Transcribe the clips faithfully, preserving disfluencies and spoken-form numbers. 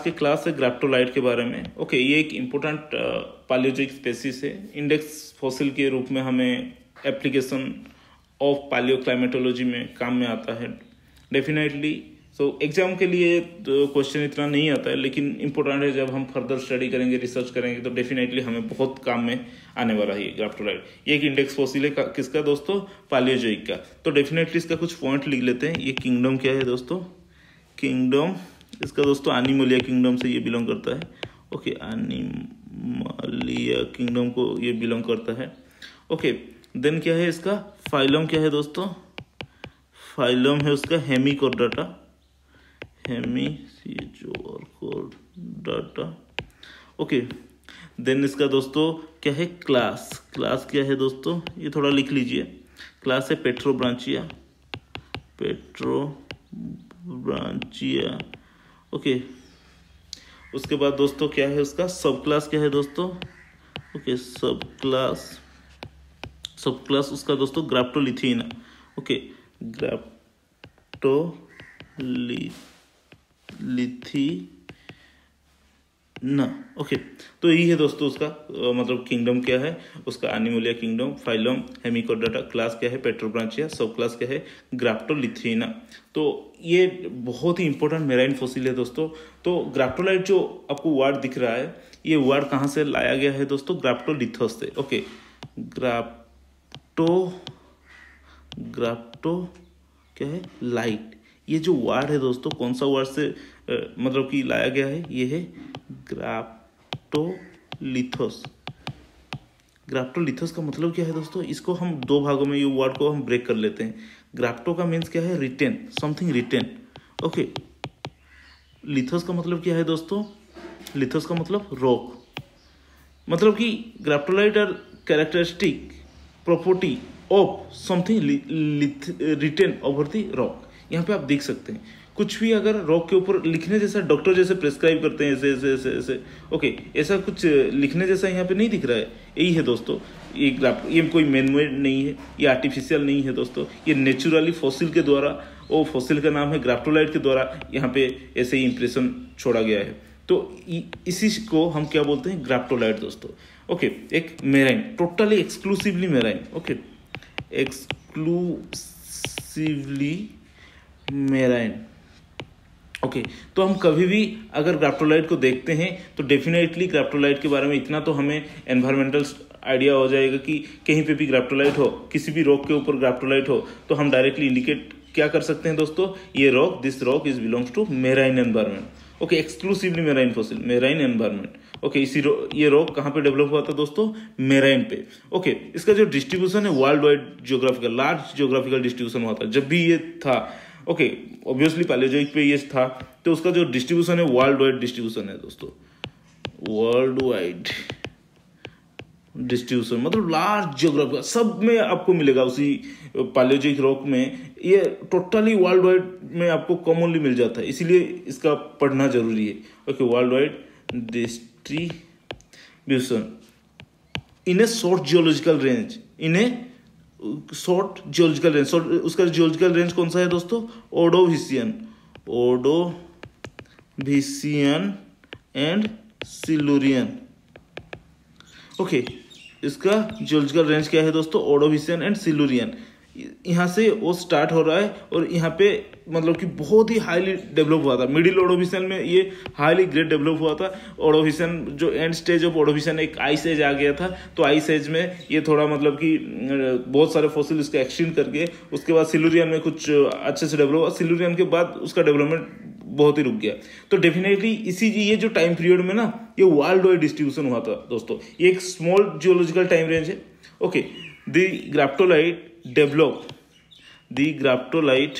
के क्लास है ग्रैप्टोलाइट के बारे में। ओके okay, ये एक इम्पोर्टेंट पैलियोजोइक स्पेसीज है। इंडेक्स फॉसिल के रूप में हमें एप्लीकेशन ऑफ पैलियोक्लाइमेटोलॉजी में काम में आता है डेफिनेटली। सो एग्जाम के लिए तो क्वेश्चन इतना नहीं आता है, लेकिन इम्पोर्टेंट है। जब हम फर्दर स्टडी करेंगे, रिसर्च करेंगे, तो डेफिनेटली हमें बहुत काम में आने वाला है ये ग्रैप्टोलाइट। ये एक इंडेक्स फॉसिल है किसका दोस्तों? पैलियोजोइक का। तो डेफिनेटली इसका कुछ पॉइंट लिख लेते हैं। ये किंगडम क्या है दोस्तों? किंगडम इसका दोस्तों एनिमलिया किंगडम से ये बिलोंग करता है। ओके, एनिमलिया किंगडम को ये बिलोंग करता है। ओके, देन क्या है इसका फाइलम? क्या है दोस्तों? फाइलम है उसका हेमिकोर्डाटा। हेमिकोर्डाटा। ओके, देन इसका दोस्तों क्या है? क्लास। क्लास क्या है दोस्तों? ये थोड़ा लिख लीजिए। क्लास है पेट्रोब्रांचिया। पेट्रोब्रांचिया। ओके, उसके बाद दोस्तों क्या है उसका सब क्लास? क्या है दोस्तों? ओके, सब क्लास सब क्लास उसका दोस्तों ग्रैप्टोलिथीना। ओके, ग्रैप्टोलिथीना। ओके, तो यही है दोस्तों उसका मतलब किंगडम क्या है उसका? Animalia kingdom. Phylum Hemichordata. Class क्या है? पेट्रोब्रांचिया। सब क्लास क्या है? ग्रैप्टोलिथीना। तो ये बहुत ही इंपॉर्टेंट मेराइन फॉसिल है दोस्तों। तो ग्रैप्टोलाइट जो आपको वर्ड दिख रहा है, ये वर्ड कहाँ से लाया गया है दोस्तों? ग्रैप्टोलिथस से। ओके, ग्रैप्टो ग्रैप्टो क्या है? लाइट। ये जो वर्ड है दोस्तों कौन सा वर्ड से आ, मतलब कि लाया गया है? ये है ग्रैप्टोलिथस। ग्रैप्टोलिथस का मतलब क्या है दोस्तों? इसको हम दो भागों में ये वर्ड को हम ब्रेक कर लेते हैं। ग्रैप्टो का मीन्स क्या है? Written, something written. Okay, lithos का मतलब क्या है दोस्तों? लिथस का मतलब रॉक। मतलब कि graptolite are characteristic property of something written over the rock. यहाँ पे आप देख सकते हैं कुछ भी अगर रॉक के ऊपर लिखने जैसा डॉक्टर जैसे प्रेस्क्राइब करते हैं ऐसे ऐसे ऐसे ऐसे ओके, ऐसा कुछ लिखने जैसा यहाँ पे नहीं दिख रहा है। यही है दोस्तों ये ग्रैप्टो। ये कोई मैनमेड नहीं है, ये आर्टिफिशियल नहीं है दोस्तों, ये नेचुरली फॉसिल के द्वारा, वो फॉसिल का नाम है ग्रैप्टोलाइट के द्वारा यहाँ पे ऐसे ही इंप्रेशन छोड़ा गया है। तो इसी को हम क्या बोलते हैं? ग्रैप्टोलाइट दोस्तों। ओके, एक marine, totally exclusively marine. Okay, exclusively marine. Okay okay, तो हम कभी भी अगर ग्रैप्टोलाइट को देखते हैं तो डेफिनेटली ग्रैप्टोलाइट के बारे में इतना तो हमें एनवायरमेंटल आइडिया हो जाएगा कि कहीं पे भी ग्रैप्टोलाइट हो, किसी भी रॉक के ऊपर ग्रैप्टोलाइट हो, तो हम डायरेक्टली इंडिकेट क्या कर सकते हैं दोस्तों? ये rock, this rock is belongs to marine environment. Okay, exclusively marine fossil, marine environment. Okay, इसी रो, ये रॉक कहाँ पे डेवलप हुआ था दोस्तों? मेराइन पे। ओके okay, इसका जो डिस्ट्रीब्यूशन है world wide geographical, large geographical distribution हुआ था जब भी ये था। ओके, ऑब्वियसली पैलियोजोइक पे ये था, तो उसका जो डिस्ट्रीब्यूशन है वर्ल्ड वाइड डिस्ट्रीब्यूशन है दोस्तों। वर्ल्ड वाइड डिस्ट्रीब्यूशन मतलब लार्ज जियोग्राफिकल, सब में आपको मिलेगा उसी पैलियोजोइक रॉक में। ये टोटली वर्ल्ड वाइड में आपको कॉमनली मिल जाता है, इसीलिए इसका पढ़ना जरूरी है। Okay, world wide distribution in a short geological range, in a short geological range. उसका जियोलॉजिकल रेंज कौन सा है दोस्तों? Ordovician, Ordovician and Silurian. Okay, इसका जियोलॉजिकल रेंज क्या है दोस्तों? Ordovician and Silurian. यहाँ से वो स्टार्ट हो रहा है और यहाँ पे मतलब कि बहुत ही हाईली डेवलप हुआ था। मिडिल ओर्डोविशियन में ये हाईली ग्रेट डेवलप हुआ था। ओर्डोविशियन जो एंड स्टेज ऑफ ओर्डोविशियन एक आइस एज आ गया था, तो आइस एज में ये थोड़ा मतलब कि बहुत सारे फॉसिल इसको एक्सटेंड करके उसके बाद सिल्यूरियन में कुछ अच्छे से डेवलप हुआ। सिल्यूरियन के बाद उसका डेवलपमेंट बहुत ही रुक गया। तो डेफिनेटली इसी ये जो टाइम पीरियड में ना ये वर्ल्ड वाइड डिस्ट्रीब्यूशन हुआ था दोस्तों। ये एक स्मॉल जियोलॉजिकल टाइम रेंज है। Okay, the graptolite develop the graptolite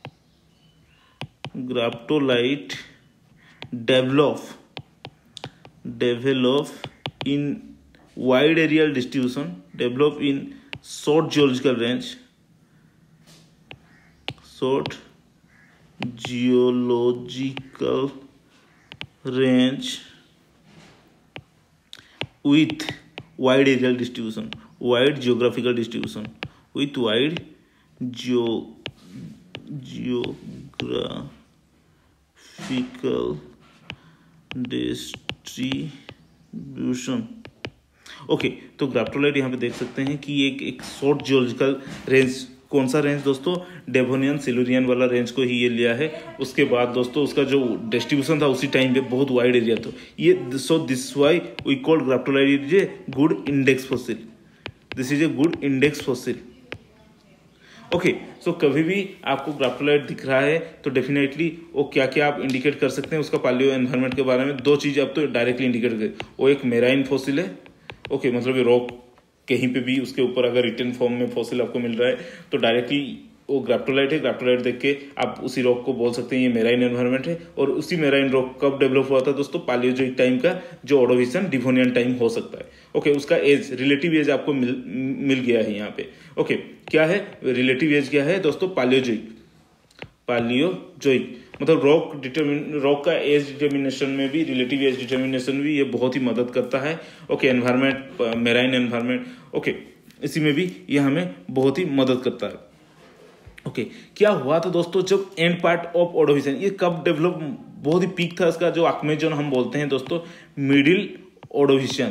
graptolite develop develop in wide areal distribution, develop in short geological range, short geological range with wide areal distribution, wide geographical distribution, with wide geo geographical distribution. Okay, तो graptolite यहाँ पे देख सकते हैं कि एक एक short geological range, कौन सा रेंज दोस्तों, डेवोनियन सिल्यूरियन वाला रेंज को ही ये लिया है। उसके बाद दोस्तों उसका जो डिस्ट्रीब्यूशन था उसी टाइम पे बहुत वाइड एरिया था ये। So this why we called graptolite is a good index fossil, this is a good index fossil. Okay, so कभी भी आपको ग्राप्टोलाइट दिख रहा है तो डेफिनेटली वो क्या क्या आप इंडिकेट कर सकते हैं उसका पालियो एनवायरनमेंट के बारे में। दो चीज़ आप तो डायरेक्टली इंडिकेट करें, वो एक मेराइन फॉसिल है। ओके okay, मतलब ये रॉक कहीं पे भी उसके ऊपर अगर रिटर्न फॉर्म में फॉसिल आपको मिल रहा है तो डायरेक्टली वो ग्राप्टोलाइट है। ग्राप्टोलाइट देख के आप उसी रॉक को बोल सकते हैं ये मेराइन एनवायरनमेंट है। और उसी मेराइन रॉक कब डेवलप हुआ था दोस्तों, पालियोजोइक टाइम का जो ऑर्डोविशियन डिवोनियन टाइम हो सकता है। ओके okay, उसका एज, रिलेटिव एज आपको मिल मिल गया है यहाँ पे। ओके okay, क्या है रिलेटिव एज, क्या है दोस्तों, पालियोजोइक। पालियोजोइक मतलब रॉक डिटर्मिन रॉक का एज डिटर्मिनेशन में भी, रिलेटिव एज डिटर्मिनेशन भी ये बहुत ही मदद करता है। Okay, environment, marine environment, okay, इसी में भी ये हमें बहुत ही मदद करता है। ओके, क्या हुआ था दोस्तों जब एंड पार्ट ऑफ ऑर्डोविशियन, ये कब डेवलप, बहुत ही पीक था इसका, जो आर्किमेजन हम बोलते हैं दोस्तों, middle Ordovician,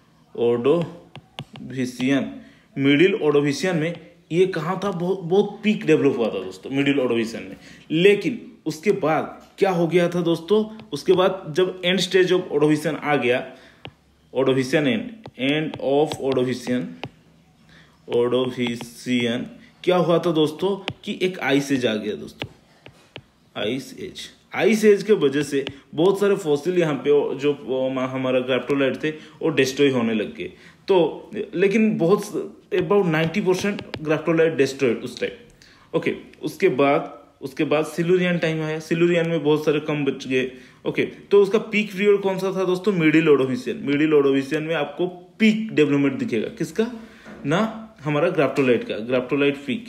Ordovician middle Ordovician में ये कहाँ था, बहुत बहुत पीक डेवलप हुआ था दोस्तों मिडिल ऑर्डोविशियन में। लेकिन उसके बाद क्या हो गया था दोस्तों, उसके बाद जब एंड स्टेज ऑफ ऑर्डोविशियन आ गया, Ordovician end end of Ordovician Ordovician क्या हुआ था दोस्तों कि एक आइस एज आ गया दोस्तों, आइस एज। आइस एज के वजह से बहुत सारे फॉसिल यहाँ पे जो हमारा ग्राप्टोलाइट थे वो डिस्ट्रॉय होने लग गए। तो लेकिन बहुत about ninety percent graptolite destroyed उस टाइम। ओके, उसके बाद उसके बाद सिल्यूरियन टाइम आया, सिल्यूरियन में बहुत सारे कम बच गए। ओके, तो उसका पीक पीरियड कौन सा था दोस्तों, मिडिल ऑर्डोविशियन। मिडिल ऑर्डोविशियन में आपको पीक डेवलपमेंट दिखेगा, किसका, ना हमारा ग्राप्टोलाइट का, graptolite peak,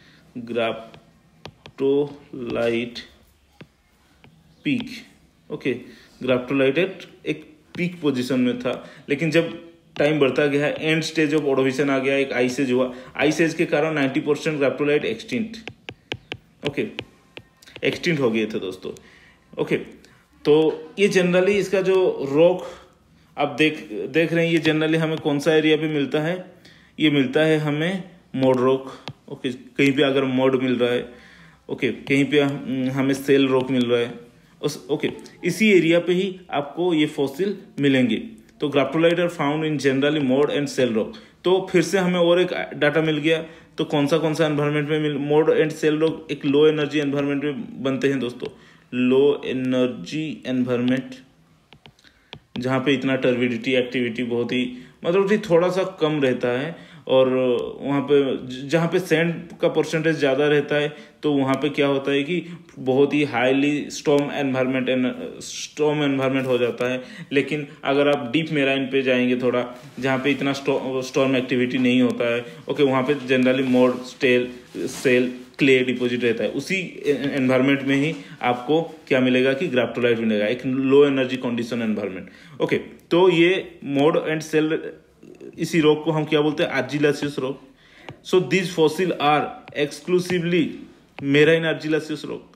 graptolite peak. Okay, graptolite एक पीक पोजीशन में था। लेकिन जब टाइम बढ़ता गया है, एंड स्टेज ऑफ ऑर्डोविशियन आ गया, एक आइस एज हुआ, आइस एज के कारण ninety percent graptolite extinct, okay, extinct हो गए थे दोस्तों। ओके, तो ये जनरली इसका जो रॉक आप देख देख रहे हैं, ये जनरली हमें कौन सा एरिया पे मिलता है, ये मिलता है हमें मोड रॉक। ओके, कहीं पे अगर मोड मिल रहा है, ओके, कहीं पे हमें सेल रॉक मिल रहा है, उस ओके इसी एरिया पे ही आपको ये फॉसिल मिलेंगे। तो graptolite are found in generally mud and shale rock. तो फिर से हमें और एक डाटा मिल गया, तो कौन सा कौन सा एनवायरनमेंट में मिल, मोड एंड सेल रॉक एक लो एनर्जी एनवायरनमेंट में बनते हैं दोस्तों, लो एनर्जी एनवायरनमेंट, जहाँ पे इतना टर्बिडिटी एक्टिविटी बहुत ही मतलब थोड़ा सा कम रहता है, और वहाँ पे जहाँ पे सैंड का परसेंटेज ज़्यादा रहता है तो वहाँ पे क्या होता है कि बहुत ही highly storm environment storm environment हो जाता है। लेकिन अगर आप डीप मेराइन पे जाएंगे थोड़ा, जहाँ पे इतना स्टॉर्म एक्टिविटी नहीं होता है, ओके, वहाँ पे generally mud, stale, shale, clay deposit रहता है। उसी एनवायरनमेंट में ही आपको क्या मिलेगा कि ग्राप्टोलाइट मिलेगा, एक low energy condition environment. Okay, तो ये मोड एंड सेल, इसी रॉक को हम क्या बोलते हैं, argillaceous rock. So this fossil are exclusively marine argillaceous rock,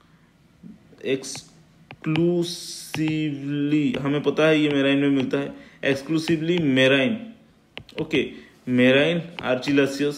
exclusively, हमें पता है ये मेराइन में मिलता है, exclusively marine. Okay, marine argillaceous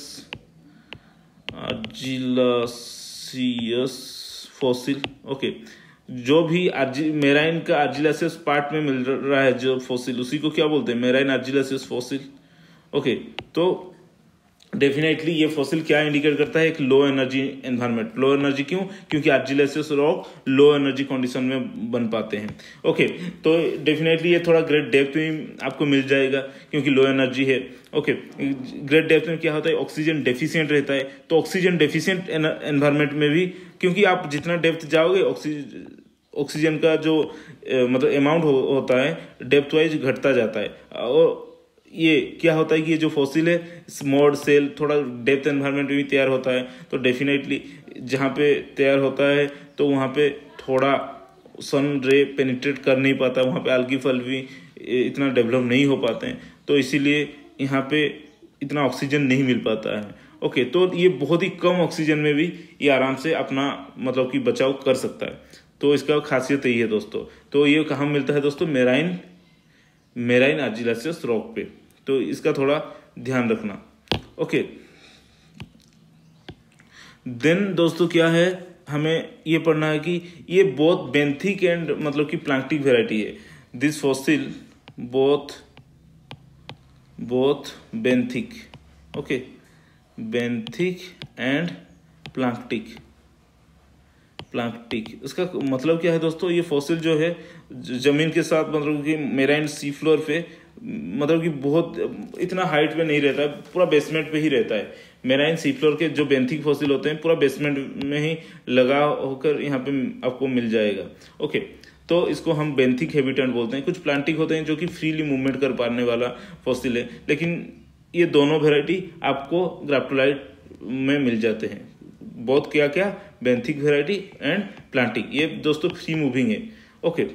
argillaceous fossil. Okay, जो भी आर्जि मेराइन का आर्जिलासियस पार्ट में मिल रहा है जो फॉसिल, उसी को क्या बोलते हैं, मेराइन आर्जिलासियस फॉसिल। ओके, तो डेफिनेटली ये फॉसिल क्या इंडिकेट करता है, एक low energy environment. Low energy क्यों, क्योंकि argillaceous rock low energy condition में बन पाते हैं। ओके, तो डेफिनेटली ये थोड़ा ग्रेट डेप्थ में आपको मिल जाएगा क्योंकि लो एनर्जी है। ओके, ग्रेट डेप्थ में क्या होता है, ऑक्सीजन डेफिशिएंट रहता है। तो ऑक्सीजन डेफिशिएंट एनवायरनमेंट में भी, क्योंकि आप जितना डेप्थ जाओगे ऑक्सीजन ऑक्सीजन का जो ए, मतलब अमाउंट हो, होता है डेप्थ वाइज घटता जाता है। और ये क्या होता है कि ये जो फॉसिल है मोड सेल थोड़ा डेप्थ एनवायरनमेंट में भी तैयार होता है। तो डेफिनेटली जहाँ पे तैयार होता है तो वहाँ पे थोड़ा सन रे पेनिट्रेट कर नहीं पाता, वहाँ पे algae फल भी इतना डेवलप नहीं हो पाते हैं, तो इसीलिए यहाँ पे इतना ऑक्सीजन नहीं मिल पाता है। ओके, तो ये बहुत ही कम ऑक्सीजन में भी ये आराम से अपना मतलब कि बचाव कर सकता है। तो इसका खासियत यही है दोस्तों। तो ये कहाँ मिलता है दोस्तों? मेराइन मेराइन आर्जिलेसियस रॉक पे। तो इसका थोड़ा ध्यान रखना। ओके, देन दोस्तों क्या है, हमें ये पढ़ना है कि ये बोथ बेंथिक एंड मतलब कि प्लांक्टिक वेराइटी है। This fossil both both benthic, okay, benthic and planktic planktic इसका मतलब क्या है दोस्तों? ये फॉसिल जो है जमीन के साथ मतलब कि मेराइन सी फ्लोर पे मतलब कि बहुत इतना हाइट पे नहीं रहता है, पूरा बेसमेंट पे ही रहता है। मेराइन सी फ्लोर के जो बेंथिक फॉसिल होते हैं पूरा बेसमेंट में ही लगा होकर यहाँ पे आपको मिल जाएगा। ओके, तो इसको हम बेंथिक हैबिटेट बोलते हैं। कुछ प्लांटिक होते हैं जो कि फ्रीली मूवमेंट कर पाने वाला फॉसिल है, लेकिन ये दोनों वेराइटी आपको ग्राप्टोलाइट में मिल जाते हैं। बहुत क्या क्या बेंथिक वेराइटी एंड प्लांटिक, ये दोस्तों फ्री मूविंग है। ओके,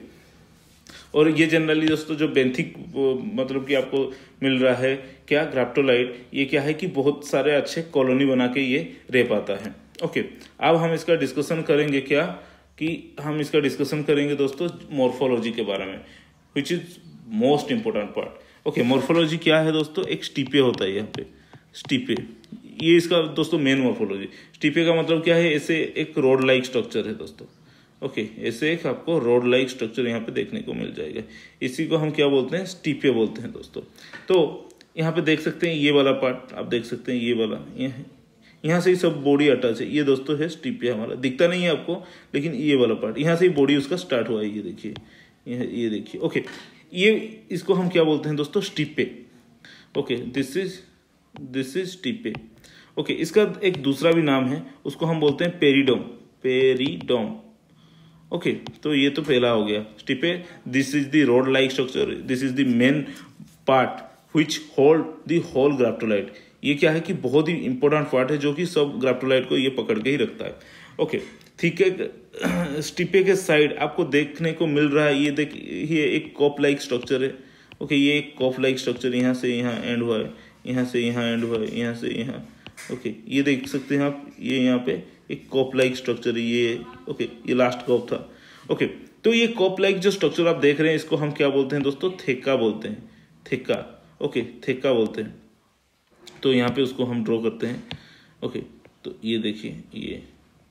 और ये जनरली दोस्तों जो बेंथिक मतलब कि आपको मिल रहा है क्या ग्राप्टोलाइट, ये क्या है कि बहुत सारे अच्छे कॉलोनी बना के ये रह पाता है। ओके, अब हम इसका डिस्कशन करेंगे क्या कि हम इसका डिस्कशन करेंगे दोस्तों मॉर्फोलॉजी के बारे में, which is most important part. Okay, morphology क्या है दोस्तों? एक स्टीपे होता है यहाँ पे, स्टीपे, ये इसका दोस्तों मेन मॉर्फोलॉजी। स्टीपे का मतलब क्या है? ऐसे एक रोड लाइक स्ट्रक्चर है दोस्तों। ओके, ऐसे एक आपको रोड लाइक स्ट्रक्चर यहाँ पे देखने को मिल जाएगा। इसी को हम क्या बोलते हैं? स्टीपे बोलते हैं दोस्तों। तो यहाँ पे देख सकते हैं ये वाला पार्ट, आप देख सकते हैं ये वाला, यहाँ यहाँ से ही सब बॉडी अटैच है। ये दोस्तों है स्टीपे हमारा, दिखता नहीं है आपको, लेकिन ये वाला पार्ट यहाँ से ही बॉडी उसका स्टार्ट हुआ है। ये देखिए, ये देखिए। ओके, ये इसको हम क्या बोलते हैं दोस्तों? Stipe. Okay, this is this is stipe. Okay, इसका एक दूसरा भी नाम है, उसको हम बोलते हैं पेरिडोम, पेरिडोम। ओके, तो ये तो पहला हो गया stipe. This is the rod like structure, this is the main part which hold the whole graptolite. ये क्या है कि बहुत ही इंपॉर्टेंट पार्ट है जो कि सब ग्राप्टोलाइट को ये पकड़ के ही रखता है। ओके, ठीक है, स्टीपे के साइड आपको देखने को मिल रहा है, ये देखिए एक कॉप लाइक स्ट्रक्चर है। ओके, ये एक कॉप लाइक स्ट्रक्चर यहाँ से यहाँ एंड हुआ है, यहाँ से यहाँ एंड हुआ है, यहाँ से यहाँ। ओके, ये देख सकते हैं आप, ये यहाँ पे एक कॉप लाइक स्ट्रक्चर है ये। ओके, ये लास्ट कॉप था। ओके, तो ये कॉप लाइक जो स्ट्रक्चर आप देख रहे हैं इसको हम क्या बोलते हैं दोस्तों? थेका बोलते हैं, थेका। ओके, थेका बोलते हैं। तो यहाँ पे उसको हम ड्रॉ करते हैं। ओके, तो ये देखिए, ये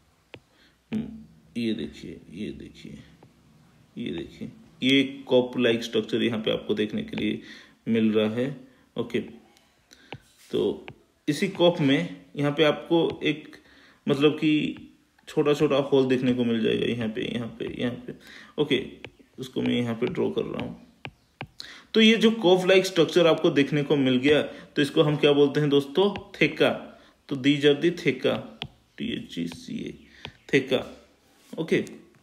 ये देखिए, ये देखिए, ये देखिए, ये कॉप लाइक स्ट्रक्चर यहाँ पे आपको देखने के लिए मिल रहा है। ओके, तो इसी कॉप में यहाँ पे आपको एक मतलब कि छोटा छोटा होल देखने को मिल जाएगा, यहाँ पे, यहाँ पे, यहाँ पे। ओके, उसको मैं यहाँ पे ड्रॉ कर रहा हूँ। तो ये जो कॉफ लाइक स्ट्रक्चर आपको देखने को मिल गया, तो इसको हम क्या बोलते हैं दोस्तों? थेका। तो these are the theca, T H E C A, theca. Okay,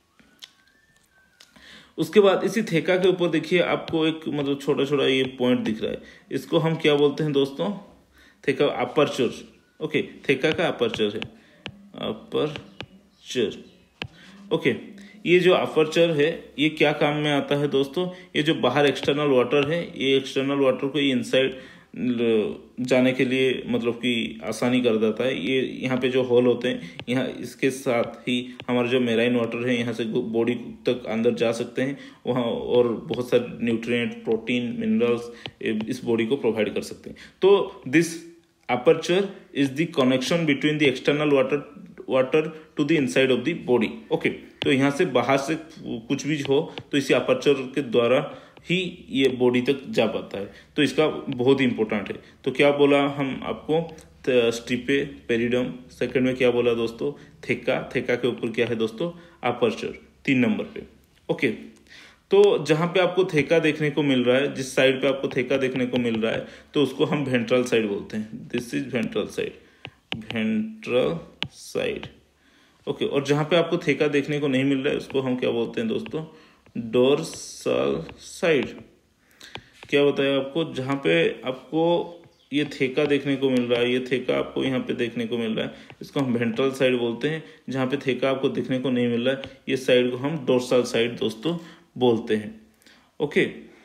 उसके बाद इसी थेका के ऊपर देखिए आपको एक मतलब छोटा छोटा ये पॉइंट दिख रहा है, इसको हम क्या बोलते हैं दोस्तों? थेका अपर्चर। ओके, थेका का अपर्चर है, अपर्चर। ओके, ये जो अपर्चर है ये क्या काम में आता है दोस्तों? ये जो बाहर एक्सटर्नल वाटर है, ये एक्सटर्नल वाटर को ये इनसाइड जाने के लिए मतलब कि आसानी कर देता है। ये यहाँ पे जो होल होते हैं, यहाँ इसके साथ ही हमारा जो मेराइन वाटर है यहाँ से बॉडी तक अंदर जा सकते हैं वहाँ, और बहुत सारे न्यूट्रिएंट, प्रोटीन, मिनरल्स इस बॉडी को प्रोवाइड कर सकते हैं। तो this aperture is the connection between the external water water to the inside of the body. Okay, तो यहाँ से बाहर से कुछ भी हो तो इसी अपर्चर के द्वारा ही ये बॉडी तक जा पाता है। तो इसका बहुत ही इंपॉर्टेंट है। तो क्या बोला हम आपको? स्टीपे, पेरिडम। सेकंड में क्या बोला दोस्तों? थेका। थेका के ऊपर क्या है दोस्तों? अपर्चर, तीन नंबर पे। ओके, तो जहां पे आपको थेका देखने को मिल रहा है, जिस साइड पे आपको थेका देखने को मिल रहा है, तो उसको हम वेंट्रल साइड बोलते हैं। This is ventral side, ventral side. Okay, और जहां पे आपको थेका देखने को नहीं मिल रहा है उसको हम क्या बोलते हैं दोस्तों? Dorsal side. क्या बताया आपको? जहां पे आपको ये थेका देखने को मिल रहा है, ये थेका आपको यहाँ पे देखने को मिल रहा है, इसको हम वेंट्रल साइड बोलते हैं। जहां पे थेका आपको देखने को नहीं मिल रहा है, ये साइड को हम डोर्सल साइड दोस्तों बोलते हैं। ओके,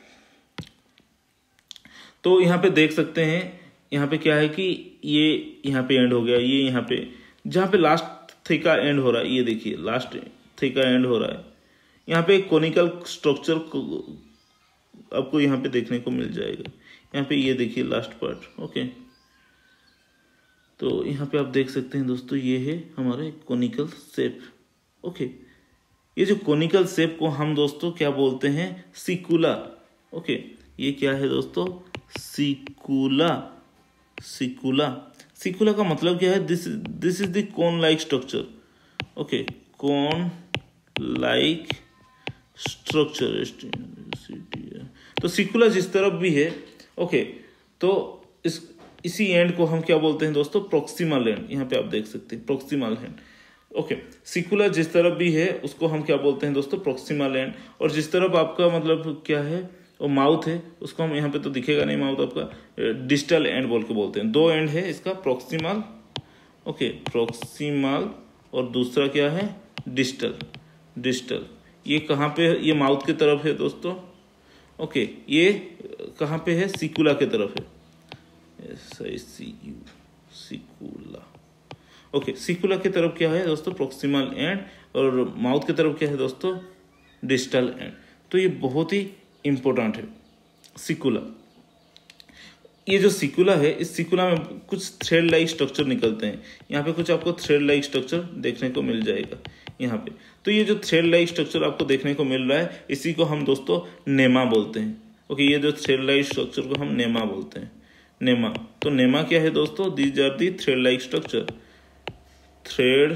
तो यहाँ पे देख सकते हैं, यहाँ पे क्या है कि ये यहाँ पे एंड हो गया, ये यहाँ पे जहाँ पे लास्ट थेका एंड हो रहा है, ये देखिए लास्ट थेका एंड हो रहा है, यहाँ पे एक कोनिकल स्ट्रक्चर आपको यहाँ पे देखने को मिल जाएगा। यहाँ पे ये देखिए लास्ट पार्ट। ओके, तो यहाँ पे आप देख सकते हैं दोस्तों, ये है हमारा कोनिकल शेप। ओके, ये जो कोनिकल शेप को हम दोस्तों क्या बोलते हैं, सिकुला। ओके, ये क्या है दोस्तों, सिकुला। सिकुला सिकुला का मतलब क्या है, this this is the cone like structure. Okay, cone like structure. तो सिकुला जिस तरफ भी है, ओके, तो इस इसी एंड को हम क्या बोलते हैं दोस्तों, प्रोक्सिमल एंड। यहाँ पे आप देख सकते हैं प्रोक्सिमल एंड। ओके, सिकुला जिस तरफ भी है उसको हम क्या बोलते हैं दोस्तों, प्रोक्सिमल एंड। और जिस तरफ आपका मतलब क्या है, वो माउथ है, उसको हम यहाँ पे तो दिखेगा नहीं माउथ आपका, डिस्टल एंड बोल के बोलते हैं। दो एंड है इसका, प्रोक्सिमल, ओके, प्रोक्सिमल, और दूसरा क्या है, डिस्टल। डिस्टल ये कहाँ पे है, ये माउथ की तरफ है दोस्तों। ओके, ये कहाँ पे है, सिकुला के तरफ है, S I C U, sicula. Okay, sicula की तरफ क्या है दोस्तों, प्रोक्सिमल एंड, और माउथ की तरफ क्या है दोस्तों, डिस्टल एंड। तो ये बहुत ही इंपॉर्टेंट है सिकुला। ये जो सिकुला है, इस सिकुला में कुछ थ्रेड लाइक स्ट्रक्चर निकलते हैं। यहाँ पे कुछ आपको थ्रेड लाइक स्ट्रक्चर देखने को मिल जाएगा यहाँ पे। तो ये जो थ्रेड लाइक स्ट्रक्चर आपको देखने को मिल रहा है, इसी को हम दोस्तों नेमा बोलते हैं। ओके, ये जो थ्रेड लाइक स्ट्रक्चर को हम नेमा बोलते हैं, नेमा। तो नेमा क्या है दोस्तों, these are the thread like structure, thread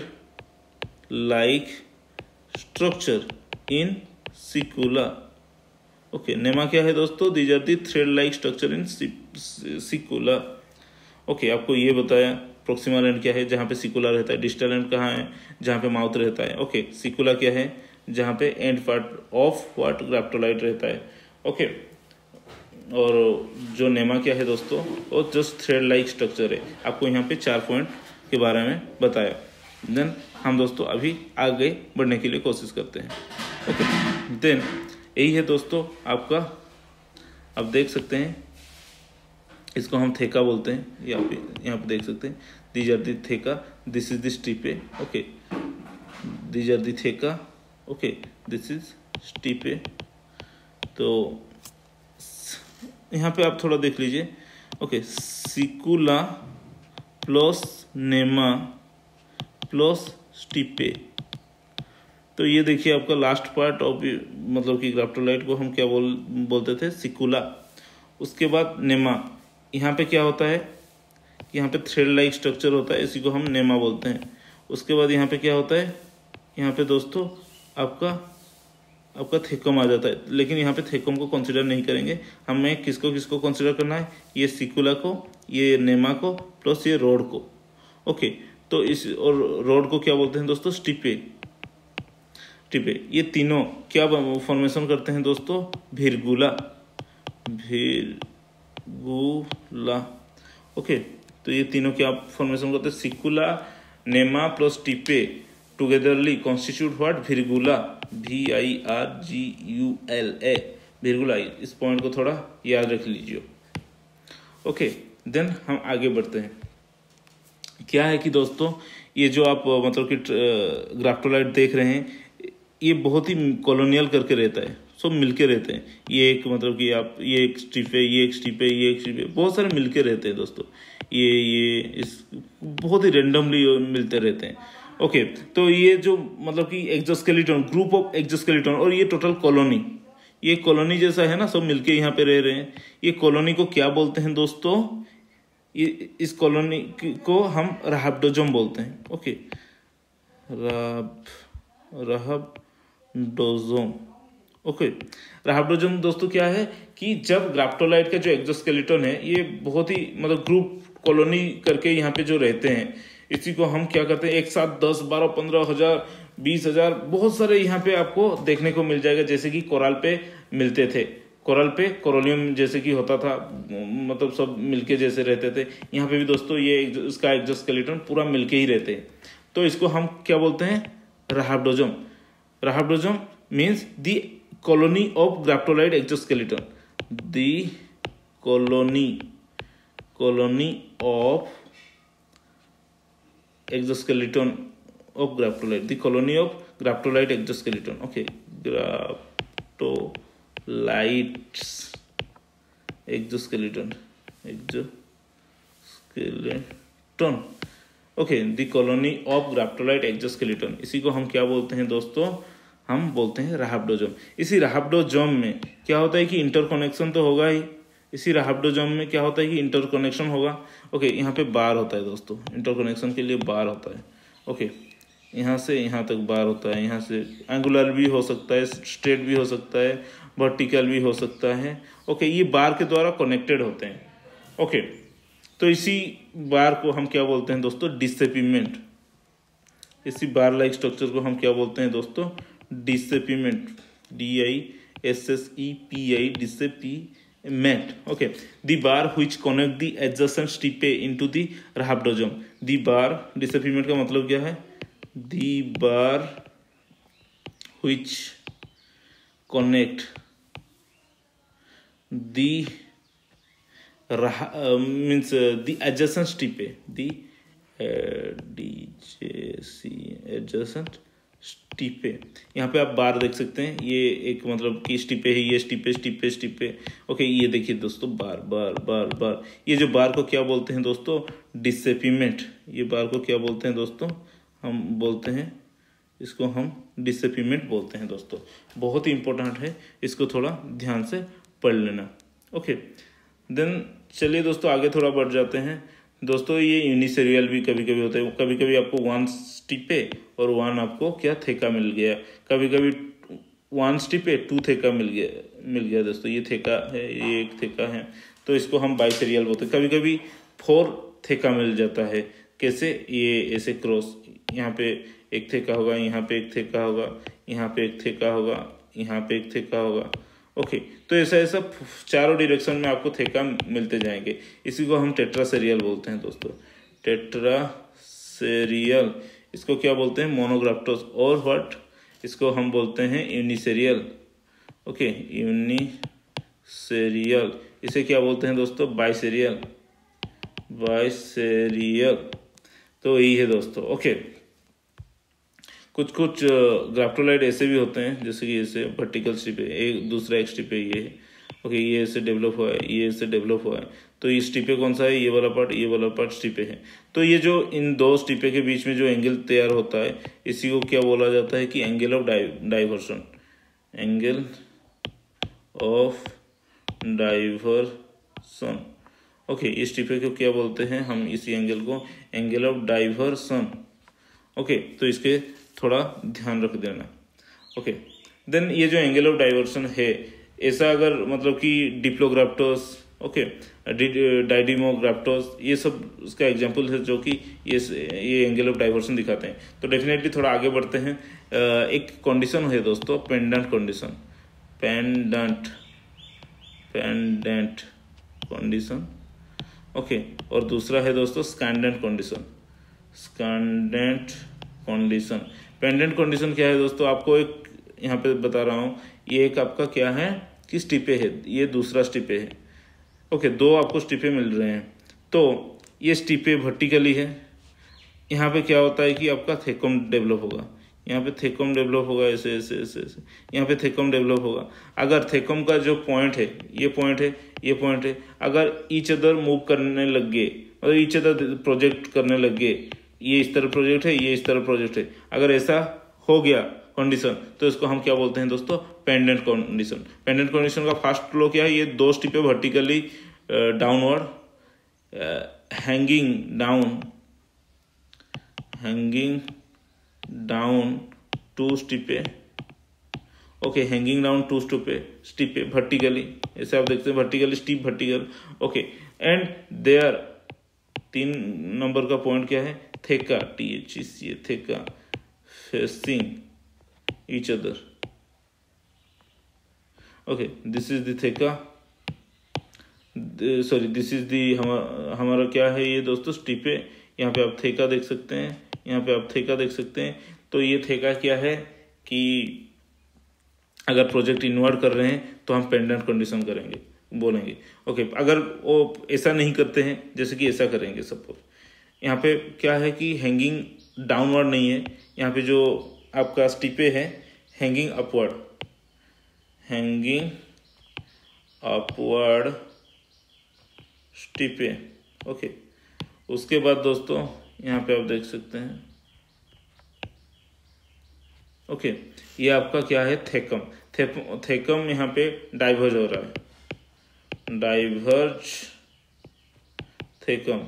like structure in sicula. Okay, nema क्या है दोस्तों, these are the thread like structure in sicula. Okay, आपको ये बताया प्रोक्सिमल एंड क्या है, जहाँ पे सिकुला रहता है। डिस्टल एंड कहाँ है, जहाँ पे माउथ रहता है। ओके, सिकुला क्या है, जहाँ पे end part of what graptolite रहता है। ओके, और जो नेमा क्या है दोस्तों, वो जस्ट थ्रेड लाइक स्ट्रक्चर है। आपको यहाँ पे चार पॉइंट के बारे में बताया। देन हम दोस्तों अभी आगे बढ़ने के लिए कोशिश करते हैं। ओके, देन यही है दोस्तों आपका, आप देख सकते हैं, इसको हम थेका बोलते हैं। यहाँ पे यहाँ पे देख सकते हैं, these are the theca, this is the stipe. Okay, these are the theca, okay, this is stipe. तो यहाँ पे आप थोड़ा देख लीजिए। Okay, sicula plus nema plus stipe. तो ये देखिए आपका लास्ट पार्ट ऑफ, मतलब कि ग्राप्टोलाइट को हम क्या बोल बोलते थे, सिकुला। उसके बाद नेमा। यहाँ पे क्या होता है, यहाँ पे थ्रेड लाइक स्ट्रक्चर होता है, इसी को हम नेमा बोलते हैं। उसके बाद यहाँ पे क्या होता है, यहाँ पे दोस्तों आपका आपका थेकम आ जाता है। लेकिन यहाँ पे थेकम को कंसिडर नहीं करेंगे, हमें किसको किसको कंसिडर करना है, ये सिकुला को, ये नेमा को, प्लस ये रोड को। ओके, तो इस, और रोड को क्या बोलते हैं दोस्तों, स्टिपे। स्टिपे, ये तीनों क्या फॉर्मेशन करते हैं दोस्तों, भिरगुला। भिरगुला। ओके, तो ये तीनों क्या फॉर्मेशन करते हैं, sicula, nema plus stipe togetherly constitute what, virgula. V I R G U L A, virgula. इस पॉइंट को थोड़ा याद रख लीजिए। ओके, देन हम आगे बढ़ते हैं। क्या है कि दोस्तों, ये जो आप मतलब कि ग्राप्टोलाइट देख रहे हैं, ये बहुत ही कॉलोनियल करके रहता है, सब मिलके रहते हैं। ये एक मतलब कि आप, ये एक स्टिप है, ये एक स्टिप है, ये एक स्टिप है, बहुत सारे मिलके रहते हैं दोस्तों। ये ये इस बहुत ही रेंडमली मिलते रहते हैं। ओके, तो ये जो मतलब कि एक्सोस्केलेटन, ग्रुप ऑफ एक्सोस्केलेटन, और ये टोटल कॉलोनी, ये कॉलोनी जैसा है ना, सब मिलके यहाँ पे रह रहे हैं। ये कॉलोनी को क्या बोलते हैं दोस्तों, ये इस कॉलोनी को हम रहाब्डोजम बोलते हैं। Okay, rhab rhabdosome. Okay, rhabdosome दोस्तों क्या है कि जब ग्राप्टोलाइट का जो एक्सोस्केलेटन है, ये बहुत ही मतलब ग्रुप कॉलोनी करके यहाँ पे जो रहते हैं, इसी को हम क्या करते हैं, एक साथ दस बारह पंद्रह हजार बीस हजार बहुत सारे यहाँ पे आपको देखने को मिल जाएगा। जैसे कि कोरल पे मिलते थे, कोरल पे कोरोलियम जैसे कि होता था, मतलब सब मिलके जैसे रहते थे। यहाँ पे भी दोस्तों ये इसका एक्सोस्केलेटन पूरा मिलके ही रहते हैं। तो इसको हम क्या बोलते हैं, rhabdosome. Rhabdosome means the colony of graptolite exoskeleton, the colony colony of exoskeleton of graptolite, the colony of graptolite exoskeleton. Okay, graptolites exoskeleton exoskeleton okay, the colony of graptolite exoskeleton, इसी को हम क्या बोलते हैं दोस्तों, हम बोलते हैं रहाब्डोजोम। इसी रहाब्डोजोम में क्या होता है कि इंटरकनेक्शन तो होगा ही, इसी रहाब्डोजोम में क्या होता है कि इंटरकनेक्शन होगा। ओके, यहाँ पे बार होता है दोस्तों, इंटरकनेक्शन के लिए बार होता है। ओके, यहाँ से यहाँ तक बार होता है, यहाँ से एंगुलर भी हो सकता है, स्ट्रेट भी हो सकता है, वर्टिकल भी हो सकता है। ओके, ये बार के द्वारा कनेक्टेड होते हैं। ओके, तो इसी बार को हम क्या बोलते हैं दोस्तों, डिसेपिमेंट। इसी बार लाइक स्ट्रक्चर को हम क्या बोलते हैं दोस्तों, dissepiment, D I S S E P I, dissepiment. Okay, the bar which connect the adjacent stipe into the rhabdosome. The bar, dissepiment का मतलब क्या है, the bar which connect the means the adjacent stipe, the adjacent stipe. यहाँ पे आप बार देख सकते हैं, ये एक मतलब कि स्टिपे है, ये स्टिपे स्टिपे स्टिपे। ओके, ये देखिए दोस्तों, बार बार बार बार, ये जो बार को क्या बोलते हैं दोस्तों, डिसेपिमेंट। ये बार को क्या बोलते हैं दोस्तों, हम बोलते हैं इसको हम डिसेपिमेंट बोलते हैं दोस्तों। बहुत ही इंपॉर्टेंट है, इसको थोड़ा ध्यान से पढ़ लेना। ओके, देन चलिए दोस्तों आगे थोड़ा बढ़ जाते हैं दोस्तों। ये यूनिसेरियल भी कभी कभी होते हैं, कभी कभी आपको वन स्टिपे और वन आपको क्या थेका मिल गया, कभी कभी वन स्टिपे टू थेका मिल गया मिल गया दोस्तों। ये थेका है, ये एक थेका है, तो इसको हम बाइसेरियल बोलते हैं। कभी कभी फोर थेका मिल जाता है, कैसे, ये ऐसे क्रॉस, यहाँ पे एक थेका होगा, यहाँ पे एक थेका होगा, यहाँ पे एक थेका होगा, यहाँ पे एक थेका होगा। ओके, तो ऐसा ऐसा चारों डायरेक्शन में आपको थेका मिलते जाएंगे। इसी को हम टेट्रासेरियल बोलते हैं दोस्तों, टेट्रासेरियल। इसको क्या बोलते हैं, मोनोग्राफ्टोस। और व्हाट, इसको हम बोलते हैं यूनिसेरियल। ओके, यूनिसेरियल। इसे क्या बोलते हैं दोस्तों, बाइसेरियल, बाइसेरियल। तो यही है दोस्तों। ओके, कुछ कुछ ग्राफ्टोलाइट ऐसे भी होते हैं, जैसे कि ऐसे वर्टिकल स्ट्रिप है, एक दूसरा एक स्ट्रिप है, ये है। ओके, ये ऐसे डेवलप हुआ है, ये ऐसे डेवलप हुआ है। तो ये स्ट्रिपे कौन सा है, ये वाला पार्ट, ये वाला पार्ट स्ट्रिपे है। तो ये जो इन दो स्ट्रिपे के बीच में जो एंगल तैयार होता है, इसी को क्या बोला जाता है कि angle of diversion, angle of diversion. Okay, इस स्ट्रिपे को क्या बोलते हैं हम, इसी एंगल को एंगल ऑफ डाइवर्सन। ओके, तो इसके थोड़ा ध्यान रख देना। ओके, देन ये जो एंगल ऑफ डाइवर्सन है, ऐसा अगर मतलब कि डिप्लोग्राफ्टोस, ओके, डाइडिमोग्राफ्टोस, ये सब उसका एग्जांपल है जो कि ये ये एंगल ऑफ डाइवर्सन दिखाते हैं। तो डेफिनेटली थोड़ा आगे बढ़ते हैं। एक कंडीशन है दोस्तों, pendent condition, pendent pendent condition. Okay, और दूसरा है दोस्तों scandent condition, scandent condition. Pendent condition क्या है दोस्तों, आपको एक यहाँ पे बता रहा हूँ, ये एक आपका क्या है कि स्टिपे है, ये दूसरा स्टिपे है। ओके, दो आपको स्टिपे मिल रहे हैं। तो ये स्टिपे वर्टिकली है, यहाँ पे क्या होता है कि आपका थेकम डेवलप होगा, यहाँ पे थेकम डेवलप होगा, ऐसे ऐसे ऐसे ऐसे, यहाँ पे थेकम डेवलप होगा। अगर थेकम का जो पॉइंट है, ये पॉइंट है, ये पॉइंट है, अगर ईच अदर मूव करने लग गए, मतलब ईच अदर प्रोजेक्ट करने लग गए, ये इस तरह प्रोजेक्ट है, ये इस तरह प्रोजेक्ट है, अगर ऐसा हो गया कंडीशन, तो इसको हम क्या बोलते हैं दोस्तों, पेंडेंट कंडीशन। पेंडेंट कंडीशन का फर्स्ट लो क्या है, ये दो stipe vertically downward, hanging down, hanging down two stipe. Okay, hanging down two stipe, stipe vertically, ऐसे आप देखते हैं vertically stipe vertical. Okay, and there तीन नंबर का पॉइंट क्या है, theca, T H C, theca, facing each other. Okay, this is the theca, sorry this is the हमारा क्या है ये दोस्तों, स्टिपे। यहाँ पे आप थेका देख सकते हैं, यहाँ पे आप थेका देख सकते हैं। तो ये थेका क्या है कि अगर प्रोजेक्ट इन्वर्ट कर रहे हैं तो हम पेंडेंट कंडीशन करेंगे, बोलेंगे। ओके, अगर वो ऐसा नहीं करते हैं, जैसे कि ऐसा करेंगे सपोज, यहाँ पे क्या है कि हैंगिंग डाउनवर्ड नहीं है, यहाँ पे जो आपका स्टिपे है hanging upward, hanging upward stipe. Okay, उसके बाद दोस्तों यहाँ पे आप देख सकते हैं, ओके okay, ये आपका क्या है, थेकम। थे, थेकम यहाँ पे डाइवर्ज हो रहा है, diverge thecam.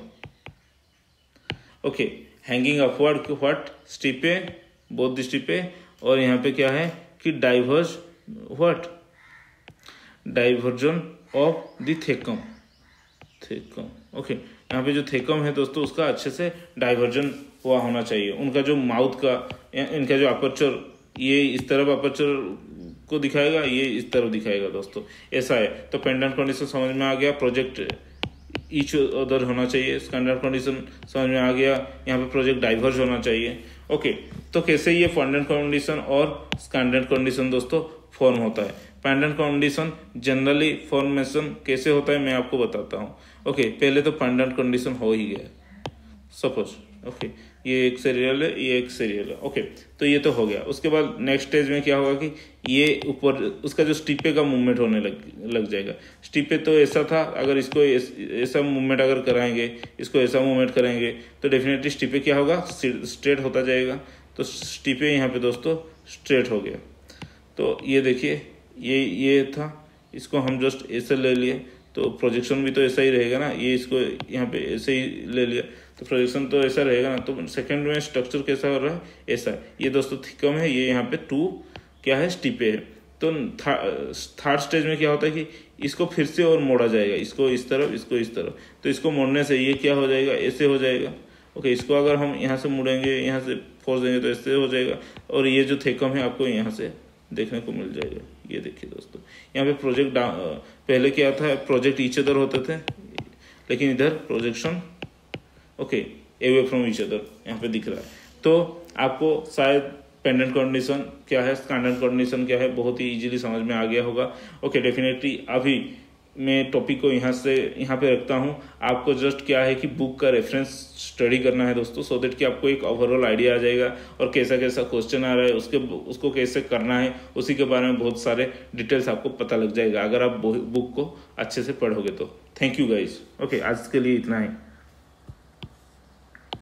Okay, hanging upward what stipe, both the stipe, और यहाँ पे क्या है कि diverge what, divergence of the thecam, thecam. Okay, यहाँ पे जो थेकम है दोस्तों उसका अच्छे से डाइवर्जन हुआ होना चाहिए। उनका जो माउथ का, इनका जो अपर्चर, ये इस तरफ अपर्चर को दिखाएगा, ये इस तरफ दिखाएगा दोस्तों, ऐसा है। तो पेंडेंट कंडीशन समझ में आ गया, प्रोजेक्ट ईच अदर होना चाहिए, स्टैंडर्ड कंडीशन समझ में आ गया, यहाँ पे प्रोजेक्ट डाइवर्ज होना चाहिए। ओके, तो कैसे ये पेंडेंट कंडीशन और स्टैंडर्ड कंडीशन दोस्तों फॉर्म होता है। पेंडेंट कंडीशन जनरली फॉर्मेशन कैसे होता है मैं आपको बताता हूँ। ओके, पहले तो पेंडेंट कंडीशन हो ही गया, सपोज ओके ये एक सीरियल है, ये एक सीरियल है। ओके, तो ये तो हो गया। उसके बाद नेक्स्ट स्टेज में क्या होगा कि ये ऊपर उसका जो स्टिपे का मूवमेंट होने लग लग जाएगा। स्टिपे तो ऐसा था, अगर इसको ऐसा मूवमेंट अगर कराएंगे, इसको ऐसा मूवमेंट करेंगे तो डेफिनेटली स्टिपे क्या होगा, स्ट्रेट होता जाएगा। तो स्टिपे यहाँ पे दोस्तों स्ट्रेट हो गया। तो ये देखिए, ये ये था, इसको हम जस्ट ऐसे ले लिए तो प्रोजेक्शन भी तो ऐसा ही रहेगा ना, ये इसको यहाँ पे ऐसे ही ले लिया तो प्रोजेक्शन तो ऐसा रहेगा ना। तो सेकंड में स्ट्रक्चर कैसा हो रहा है, ऐसा। ये दोस्तों थिकम है, ये यहाँ पे टू क्या है, स्टिपे है। तो थर्ड स्टेज में क्या होता है कि इसको फिर से और मोड़ा जाएगा, इसको इस तरफ, इसको इस तरफ। तो इसको मोड़ने से ये क्या हो जाएगा, ऐसे हो जाएगा। ओके, इसको अगर हम यहाँ से मुड़ेंगे, यहाँ से फोर्स देंगे तो ऐसे हो जाएगा। और ये जो थिकम है आपको यहाँ से देखने को मिल जाएगा। ये देखिए दोस्तों, यहाँ पे प्रोजेक्ट पहले क्या था, प्रोजेक्ट ईच अदर होते थे, लेकिन इधर projection okay away from each other यहाँ पे दिख रहा है। तो आपको शायद पेंडेंट कंडीशन क्या है, स्टैंडर्ड कंडीशन क्या है, बहुत ही इजीली समझ में आ गया होगा। ओके, डेफिनेटली अभी मैं टॉपिक को यहाँ से यहाँ पे रखता हूँ। आपको जस्ट क्या है कि बुक का रेफरेंस स्टडी करना है दोस्तों, सो दैट कि आपको एक ओवरऑल आइडिया आ जाएगा और कैसा कैसा क्वेश्चन आ रहा है, उसके उसको कैसे करना है, उसी के बारे में बहुत सारे डिटेल्स आपको पता लग जाएगा अगर आप बुक को अच्छे से पढ़ोगे तो। Thank you guys. ओके, आज के लिए इतना ही।